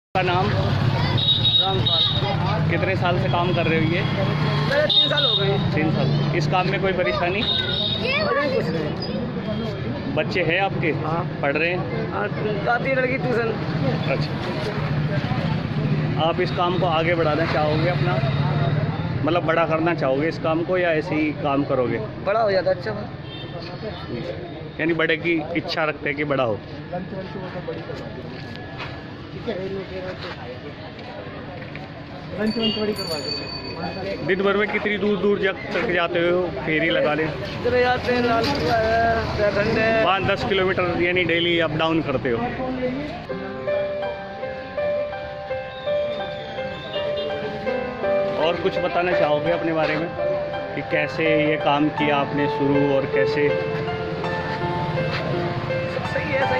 का नाम? रामपाल। कितने साल से काम कर रहे हो ये? मेरे 3 साल हो गए। 3 साल। इस काम में कोई परेशानी? अरे कुछ नहीं। बच्चे हैं आपके? हाँ। पढ़ रहे हैं? आती है लड़की ट्यूशन। अच्छा, आप इस काम को आगे बढ़ाना चाहोगे अपना, मतलब बड़ा करना चाहोगे इस काम को, या ऐसे ही काम करोगे? बड़ा हो जाता अच्छा। यानी बड़े की इच्छा रखते हैं कि बड़ा हो। दिन भर में कितनी दूर दूर तक जाते हो फेरी लगा ले? जाते हैं 5-10 किलोमीटर यानी डेली अप डाउन करते हो। और कुछ बताना चाहोगे अपने बारे में कि कैसे ये काम किया आपने शुरू और कैसे? सही है, सही